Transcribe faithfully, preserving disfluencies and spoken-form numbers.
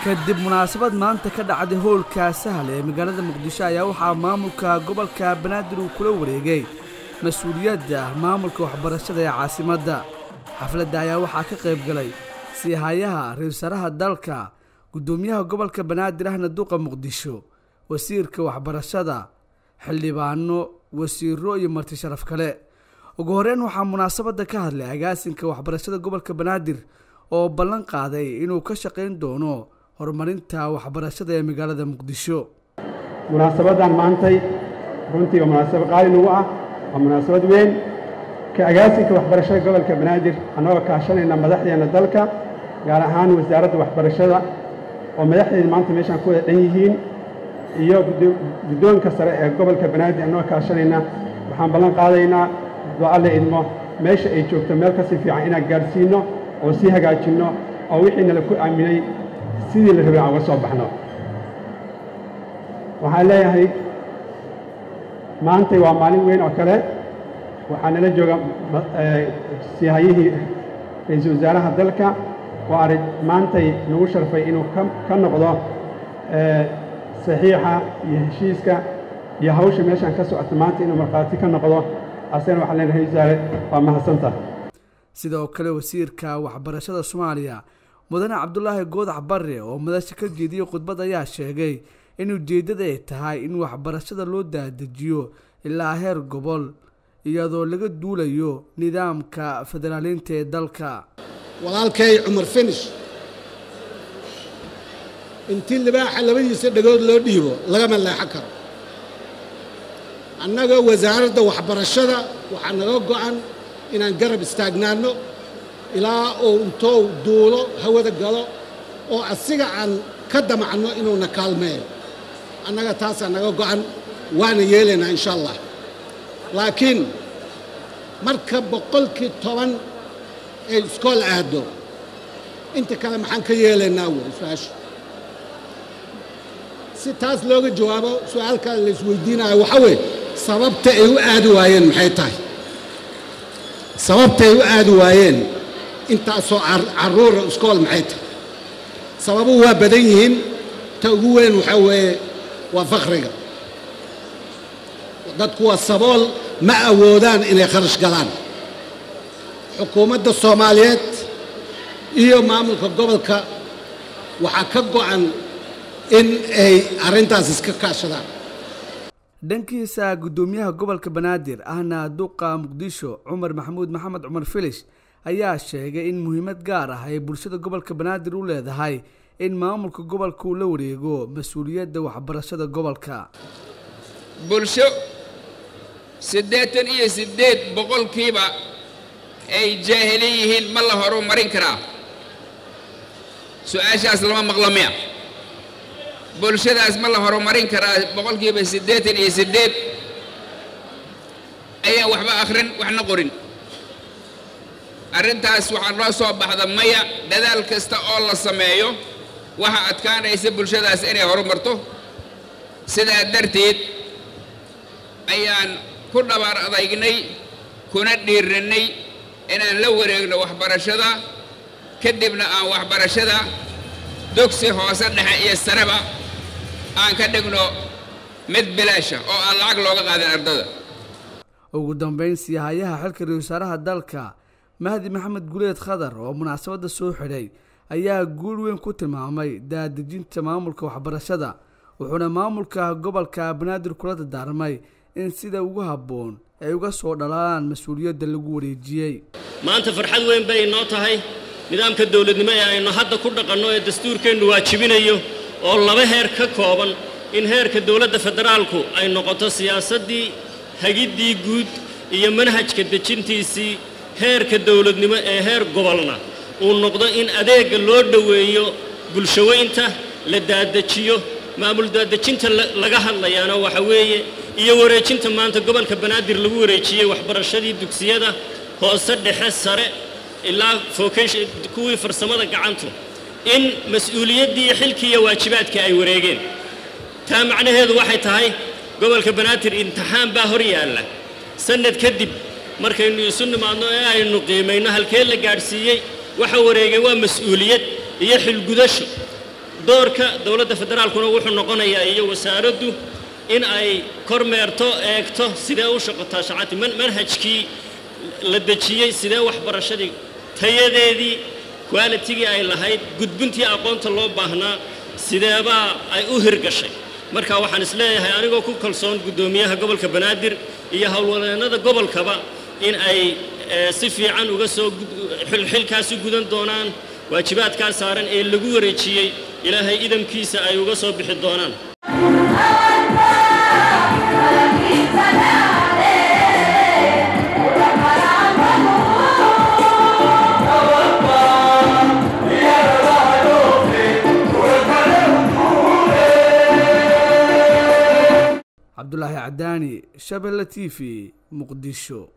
kadib munaasabad maanta ka dhacday hoolka sahal ee magaalada muqdisho ayaa waxaa maamulka gobolka banaadir uu kula wareegay mas'uuliyadda maamulka waxbarashada ee caasimadda. xafladda ayaa waxaa ka qayb galay siihayaha ra'iisul dalka, gudoomiyaha gobolka banaadir ahna duqa muqdisho, wasiirka waxbarashada, xildhibaano, wasiiro iyo marti sharaf kale. ugu horreyn waxaa munaasabadda ka hadlay agaasinka waxbarashada gobolka banaadir oo ballan qaaday inuu ka shaqayn doono horumarinta waxbarashada ee magaalada muqdisho. munaasabadan maantay runtii waa munaasabad qaali nagu ah, waa munaasabad weyn ka agaasinka waxbarashada gobolka banaadir anagoo kaashanayna madaxdeena dalka, gaar ahaan wasaaradda waxbarashada oo madaxdeena maanta meeshaan ku wada dhan yihiin, iyo guddoonka sare ee gobolka banaadir anagoo kaashanayna waxaan ballan qaadaynaa doo alle idmo meesha ay joogto meel ka sii fiican inaan gaarsiino oo sii hagaajinno oo wixii nala ku aaminay sidii la rabay aan uga soo baxno. waxaan leeyahay maantay waa maalin weyn oo kale. waxaa nala jooga siihayihii ra'iisul wasaaraha dalka oo arag maantay nagu sharfay inuu ka noqdo saxiixa iyo heshiiska iyo hawsha meeshaan ka socota maanta inuu markhaati ka noqdo. asana waxaan leenahay ra'iisul wasaare waa mahadsantahay. sidoo kale wasiirka waxbarashada Soomaaliya mudane Cabdullaahi Goodax Barre oo madasha ka jeediyay khudbad ayaa sheegay in ujeedada ay tahay in waxbarashada loo daadajiyo ilaa heer gobol iyadoo laga duulayo nidaamka federaaliinta ee dalka. walaalkay Cumar Finish intii libaaxa labadiisa dhagood loo dhiibo lagama leexan karo. annaga wasaaradda waxbarashada waxaa naga go'an inaan garab istaagnaano ilaa uu intuu duulo hawada galo oo asiga aan ka damacno inuuna kaalmeeyo. annaga taasaa naga go'an waana yeelaynaa insha allah. laakiin marka boqolkii toban ee iskool aado inta kale maxaan ka yeelaynaa wey su-aasha. si taas looga jawaabo su-aalkaa la isweydiinayo waxa weeye sababta ay u aadi waayeen maxay tahay? sababta ay u aadi waayeen intaasoo carruura iskool maxay tahay? sababuhu waa badan yihiin. ta ugu weyn waxaa weeye waa fakriga. dadku waa sabool, ma awoodaan inay kharash galaan. xukuumadda Soomaaliyeed iyo maamulka gobolka waxaa ka go'an in ay arrintaas iska kaashadaan. dhankiisa gudoomiyaha gobolka banaadir ahna duqa muqdisho Cumar Maxamuud Maxamed Cumar Filish ayaa sheegay in muhiimad gaar ah ay bulshada gobolka banaadir u leedahay in maamulka gobolka uu la wareego mas'uuliyadda waxbarashada gobolka. bulsho siddeetan iyo siddeed boqolkiiba ay jaahili yihiin ma la horumarin karaa? su-aashaas lama maqlo miya? bulshadaas ma la horumarin karaa boqolkiiba siddeetan iyo siddeed ayaan waxba akhrin waxna qorin? arrintaas waxaa noo soo baxda maya. dadaal kasta oo la sameeyo waxaa adkaanaysa bulshadaas inay horumarto. sidaa darteed ayaan ku dhabaar adaygnay kuna dhiirannay inaan la wareegno waxbarashada, kadibna aan waxbarashada dugsi hoose dhexe iyo sareba aan ka dhigno mid bilaasha oo aan lacag looga qaadin ardada. ugu dambeyn siihayaha xilka ra'iisul wasaaraha dalka Mahdi Maxamed Guleed Khadar oo munaasabadda soo xidhay ayaa guul weyn ku tilmaamay daadejinta maamulka waxbarashada, wuxuuna maamulka gobolka banaadir kula dardaarmay in sida ugu habboon ay uga soo dhalaan mas'uuliyadda lagu wareejiyay. maanta farxad weyn bay noo tahay nidaamka dawladnimo ee aynu hadda ku dhaqanno ee dastuurkeennu waajibinayo oo laba heer ka kooban in heerka dawladda federaalku ay noqoto siyaasaddii hagiddii guud iyo manhajka dejintiisii, heerka dawladnimo ee heer gobolna uu noqdo in adeegga loo dhoweeyo bulshaweynta, la daadajiyo. maamul daadajinta laga hadlayaana waxa weeye iyo wareejinta maanta gobolka banaadir lagu wareejiyey waxbarashadii dugsiyada hoose dhexe sare ilaa vocation kuwii farsamada gacantu in mas'uuliyaddii xilkii iyo waajibaadka ay wareegeen. taa macnaheedu waxay tahay gobolka banaadir imtixaan baa hor yaalla. sanad kadib markaynu isu nimaadno ee aynu qiimayno halkee la gaadhsiiyey waxa wareegay waa mas'uuliyad iyo xilgudasho doorka dowladda federaalkuna wuxuu noqonayaa iyo wasaaraddu in ay kormeerto eegto sidee u shaqataa shaqati manhajkii la dejiyey sidee waxbarashadii tayadeedii quality-gii ay lahayd gudbintii aqoonta loo baahnaa sideebaa ay u hirgashay marka waxaan isleeyahay anigoo ku kalsoon guddoomiyaha gobolka banaadir iyo howlwadeennada gobolkaba in ay si fiican uga soo xilkaasi gudan doonaan waajibaadkaa saaran ee lagu wareejiyey ilaahay idamkiisa ay uga soo bixi doonaan عبد الله عداني شبل تي في مقدشو.